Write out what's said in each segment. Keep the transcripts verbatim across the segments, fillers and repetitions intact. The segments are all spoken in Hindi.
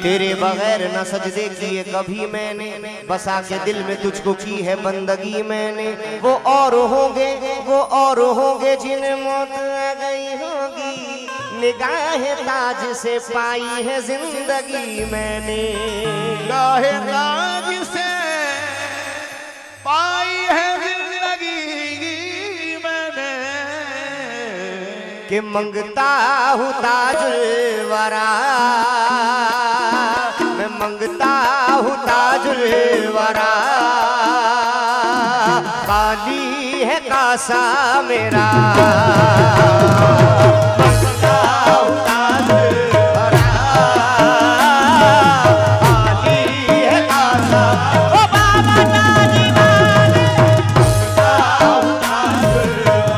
तेरे बगैर न सजदे किए कभी मैंने, बसा के दिल में तुझको की है बंदगी मैंने। वो और होंगे वो और होंगे जिन्हें मौत आ गई होगी, निगाह ताज से पाई है जिंदगी मैंने। निगाह ताज से पाई है जिंदगी मैंने, कि मंगता हूँ ताजुल वरा, मैं मंगता हूँ ताजुल वरा। खाली है कासा मेरा, मंगता हूँ ताजुल वरा, खाली है कासा। ओ बाबा ताजी वाले, मंगता हूँ ताजुल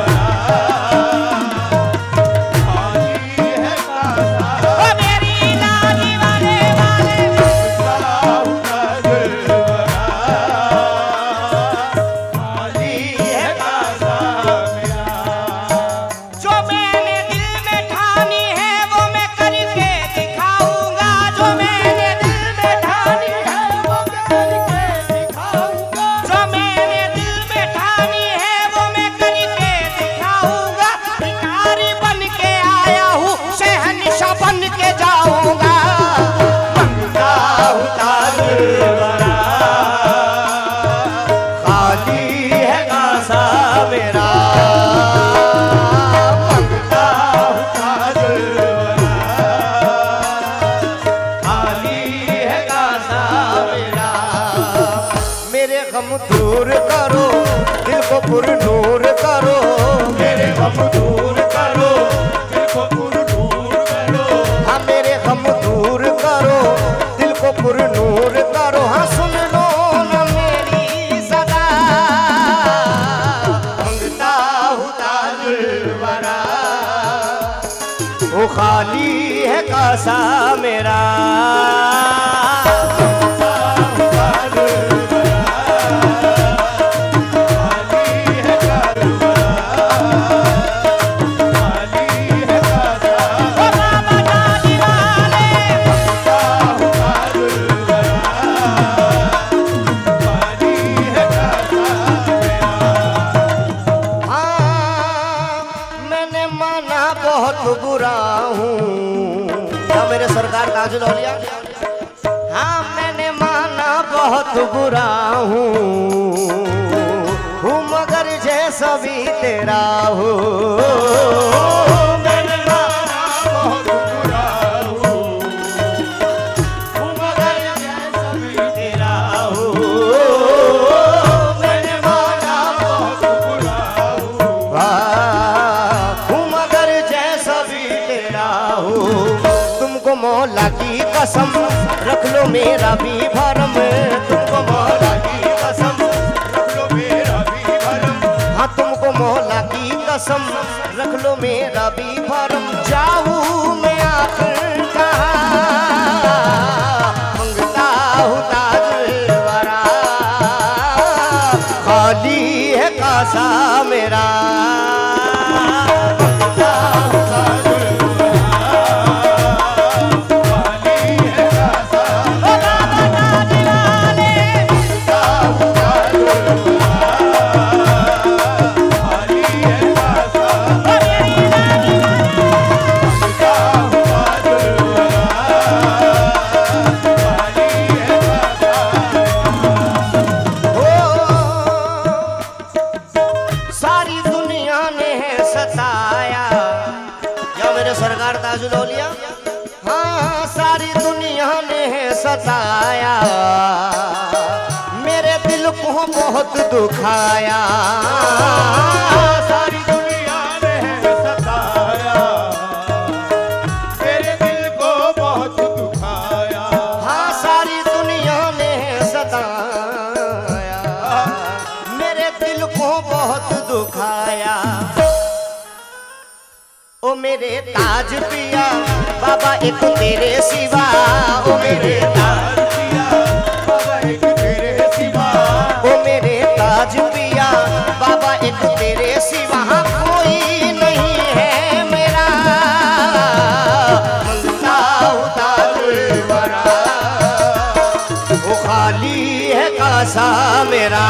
दूर करो, दिल को पुरनूर करो, मेरे गम दूर करो, दिल को पुरनूर करो। हाँ मेरे गम दूर करो, दिल को पुरनूर करो। हाँ सुन लो न मेरी सदा, मंगता हूँ ताजुल वरा, वो खाली है कासा मेरा। बहुत बुरा हूँ या मेरे सरकार ताजुल औलिया, हाँ मैंने माना बहुत बुरा हूँ, हूँ मगर जैसा भी तेरा हो। मैंने माना बहुत बुरा हूँ, हूँ मगर जैसा भी तेरा हो। मैंने माना बहुत बुरा हूँ, तुमको मौला की कसम रख लो मेरा भी भरम, तुमको मौला की कसम रख लो मेरा भी भरम। हाँ तुमको मौला की कसम रख लो मेरा भी भरम। जाऊँ मैं आखिर कहाँ, मंगता हूँ ताजुल वरा, खाली है कासा मेरा। सरकार ताजुल औलिया, हाँ सारी दुनिया ने है सताया, मेरे दिल को बहुत दुखाया। सारी दुनिया ने है सताया, मेरे दिल को बहुत दुखाया। हाँ सारी दुनिया ने है सताया, मेरे दिल को बहुत दुखाया। ओ मेरे ताज पिया बाबा एक तेरे सिवा, ओ मेरे ताज पिया बाबा एक तेरे सिवा, ओ मेरे ताज पिया बाबा एक तेरे सिवा। कोई नहीं है मेरा, मंगता हूँ ताजुल वरा। खाली है कासा मेरा।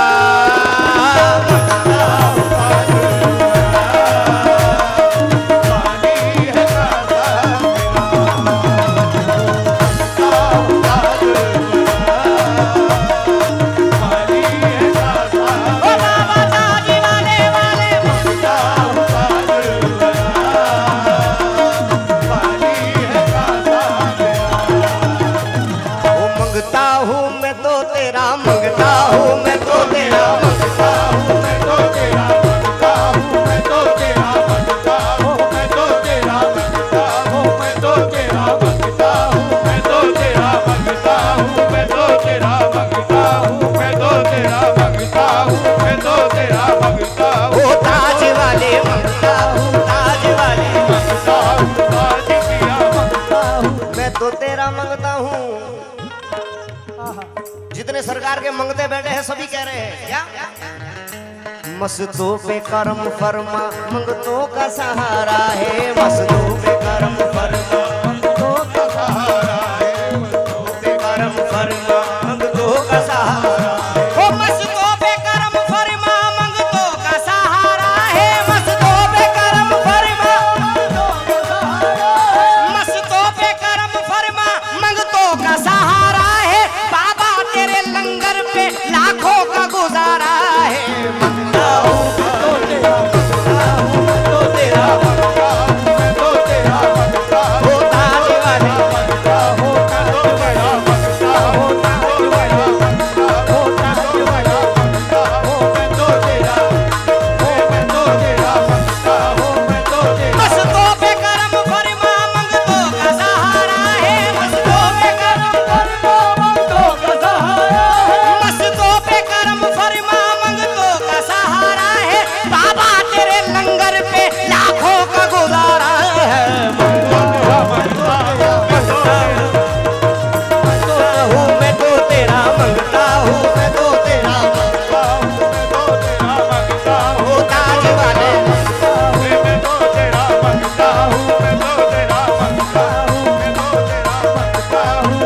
जितने सरकार के मंगते बैठे हैं सभी कह रहे हैं क्या? मस्तों पे करम फरमा मंगतों का सहारा है, मस्तों पे करम फरमा मंगतों का सहारा है, मस्तों पे करम फरमा मंगतों का सहारा है। ओ मस्तों पे करम फरमा मंगतों का सहारा है, मस्तों पे करम फरमा मंगतों का सहारा है, मस्तों पे करम फरमा मंगतों का सहारा है। बाबा तेरे लंगर पे लाखों का गुजारा है। मंगता हूँ तो तेरा, मंगता हूँ तो तेरा, मंगता हूँ तो तेरा, मंगता हूँ ताज वाले, मंगता हूँ तो तेरा, मंगता हूँ ताज वाले, मंगता हूँ ताज वाले, मंगता हूँ मैं तो तेरा, मैं तो तेरा, मंगता हूँ मैं तो तेरा। मस्तों पे करम फरमा मंगतों का सहारा है, मस्तों पे करम फरमा मंगतों का सहारा है, मस्तों पे करम फरमा मंगतों का सहारा है। बाबा तेरे लंगर पे लाखों का गुजारा है। मैं तो तेरा मंगता हूँ, मैं तो तेरा मंगता हूँ, मैं तो तेरा मंगता हूँ ताज वाले, मैं तो तेरा मंगता हूँ, मैं तो तेरा मंगता हूँ, मैं तो तेरा मंगता हूँ,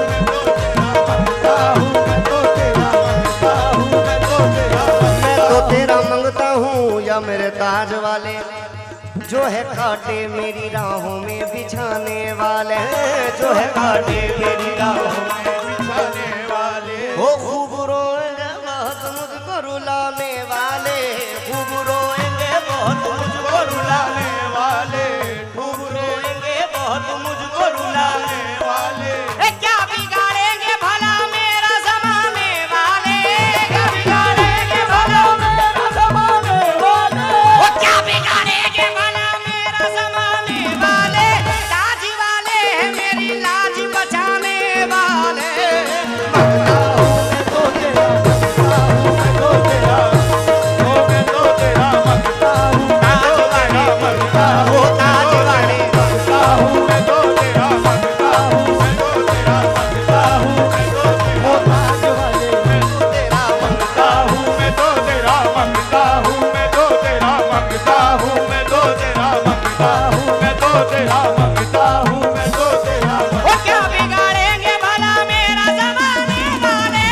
मैं तो तेरा मंगता हूँ, मैं तो तेरा मंगता हूँ, मैं तो तेरा मंगता हूँ। या मेरे ताज वाले जो है कांटे मेरी राहों में बिछाने वाले, जो है कांटे मेरी राहों में बिछाने वाले, वो खूब रोएंगे बहुत मुझको रुलाने वाले, खूब रोएंगे बहुत मुझको रुलाने वाले, खूब रोएंगे बहुत मुझको रुलाने वाले। ए क्या बिगाड़ेंगे भला मेरा जमाने वाले, क्या बिगाड़ेंगे भला मेरा जमाने वाले, वो क्या बिगाड़ेंगे भला मेरा जमाने वाले। ताज वाले हैं मेरी लाज बचाने वाले। मंगता हूँ मैं तो तेरा, मंगता हूँ मैं तो तेरा, ओ मैं तो तेरा मंगता हूँ, ताज वाले मंगता हूँ, ताज वाले मंगता हूँ, मैं तो तेरा मंगता हूँ, मैं तो तेरा मंगता हूँ, मैं तो तेरा ताज वाले मैं तो तेरा मंगता हूँ, मैं तो तेरा मंगता हूँ, मैं तो तेरा मंगता हूँ, मैं तो तेरा मंगता हूँ, मैं तो तेरा मंगता हूँ, मैं तो तेरा। वो क्या बिगाड़ेंगे भला मेरा जमाने वाले,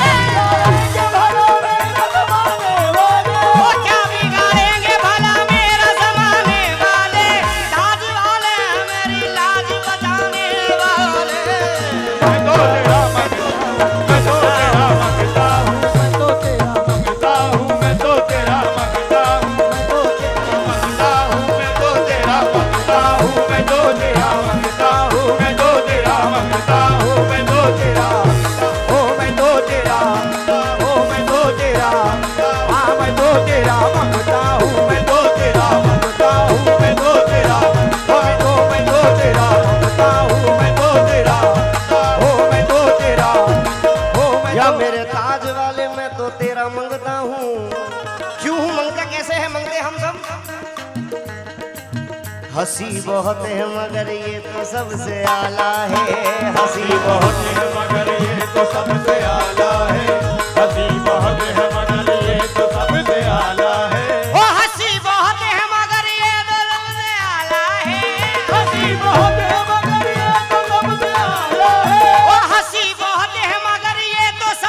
वो क्या बिगाड़ेंगे भला मेरा जमाने वाले। ताज वाले हैं मेरी लाज बचाने वाले। मैं तो तेरा मंगता हूँ, मैं तो तेरा मंगता हूँ, मैं तो तेरा मंगता हूँ, मैं तो तेरा मंगता हूँ, मैं तो तेरा मंगता हूँ, मैं तो तेरा मंगता हूँ, मैं तो तेरा, ओ मैं तो तेरा, ओ मैं तो तेरा, हाँ मैं तो तेरा मंगता हूँ, मैं तो तेरा मंगता हूँ, मैं तो तेरा, ओ मैं तो मैं तो तेरा मंगता हूँ, मैं तो तेरा, ओ मैं तो तेरा, ओ मैं या मेरे ताज वाले मैं तो तेरा मंगता हूँ। क्यों हूँ मंगता कैसे है मंगते हम सब? हंसी बहुत है मगर ये तो सबसे आला है, हंसी बहुत है मगर ये तो सबसे आला है, हंसी बहुत है मगर ये तो सबसे आला है। ओ हंसी बहुत है मगर ये तो सबसे आला है, हंसी बहुत है मगर ये तो सबसे आला है, ओ हंसी बहुत है मगर ये तो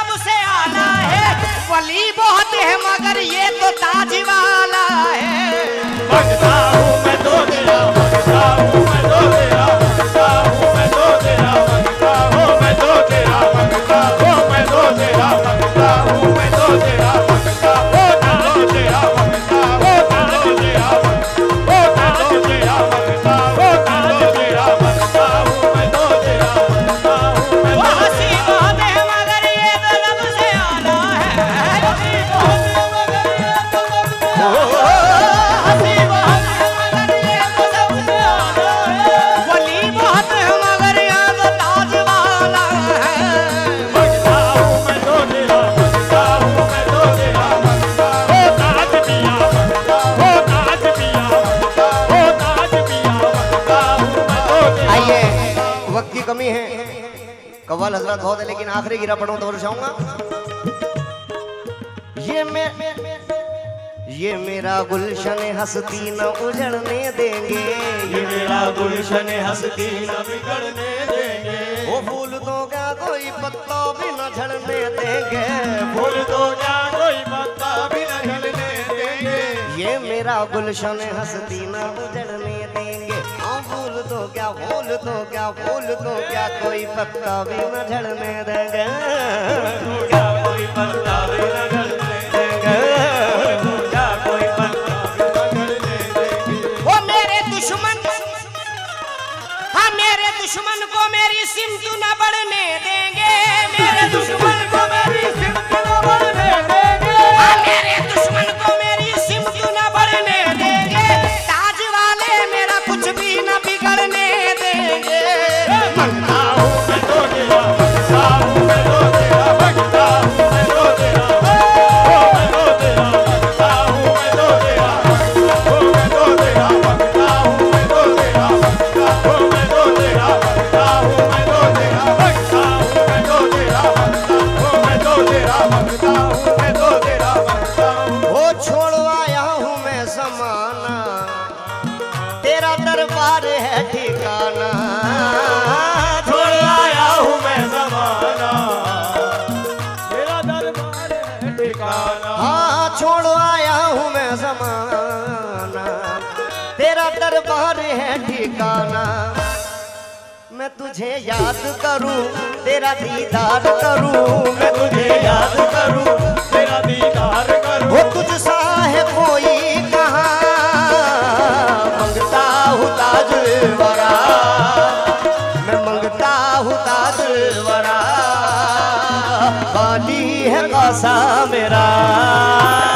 वली बहुत है मगर ये तो ताज वाला है। मंगता हूँ मैं तो तेरा, मंगता हूँ मैं तो तेरा, मंगता हूँ मैं तो तेरा, मंगता हूँ मैं तो तेरा, मंगता हूँ मैं तो तेरा, मंगता हूँ मैं तो तेरा, मंगता हूँ मैं तो तेरा, मंगता हूँ मैं तो तेरा, मंगता हूँ मैं तो तेरा, मंगता हूँ मैं तो तेरा, मंगता हूँ मैं तो तेरा, मंगता हूँ मैं तो हंसी बहुत है मगर ये तो लब से आला है। हंसी बहुत है मगर ये तो लब से आला है। हंसी बहुत है मगर ये तो लब से आला है। वली बहुत है मगर ये तो ताज वाला है। मंगता हूँ मैं तो तेरा, मंगता हूँ मैं तो तेरा, मंगता हो ताज पिया, मंगता हो ताज पिया, मंगता हो ताज पिया, मंगता हूँ मैं तो तेरा। आइए, वक्त की कमी है, कव्वाल हजरत बहुत है, लेकिन आखिरी गिरा पढ़ूं तो दर्शाऊंगा। ये मैं ये मेरा गुलशन हंसती न उजड़ने देंगे। ये मेरा गुलशन हंसती न बिगड़ने देंगे। वो फूल तो क्या कोई पत्ता भी न झड़ने देंगे। फूल तो क्या कोई पत्ता भी न हिलने देंगे। ये मेरा गुलशन हंसती न उजड़ने देंगे। हाँ फूल तो क्या फूल तो क्या फूल तो क्या कोई पत्ता भी न झड़ने देंगे। तो क्या कोई पत्ता भी न झड़ने देंगे। तो क्या कोई पत्ता भी न झड़ने देंगे। वो मेरे दुश्मन, हाँ मेरे दुश्मन को मेरी सिमत न बढ़ने देंगे। मेरे दुश्मन को मेरी सिमत न बढ़ने देंगे। हाँ मेरे दुश्मन को मेरी सिमत न बढ़ने देंगे। ताज वाले मेरा कुछ भी न बिगड़ने देंगे। मंगता हूँ मैं तो तेरा, मंगता हूँ मैं तो तेरा, मंगता हूँ मैं तो तेरा, ओ मैं तो तेरा, मंगता हूँ मैं तो तेरा, ओ मैं तो तेरा, मंगता हूँ मैं तो तेरा, मंगता हूँ मैं तो तेरा, मंगता हूँ मैं तो तेरा, मंगता हूँ मैं तो तेरा, मंगता हूँ मैं तो तेरा, मंगता हूँ मैं तो तेरा, मंगता हूँ। वो छोड़ आया हूँ मैं समाना, तेरा दरबार है ठिकाना। छोड़ आया हूँ मैं ज़माना, तेरा दरबार है ठिकाना। हाँ छोड़ आया हूँ मैं ज़माना, तेरा दरबार है ठिकाना। मैं तुझे याद करूं, तेरा दीदार करूं। मैं तुझे याद करूं, तेरा दीदार करूं। वो तुझ सा है कोई कहाँ। मंगता हूँ ताज वरा, मैं मंगता हूँ ताज वरा। बाली है कासा मेरा।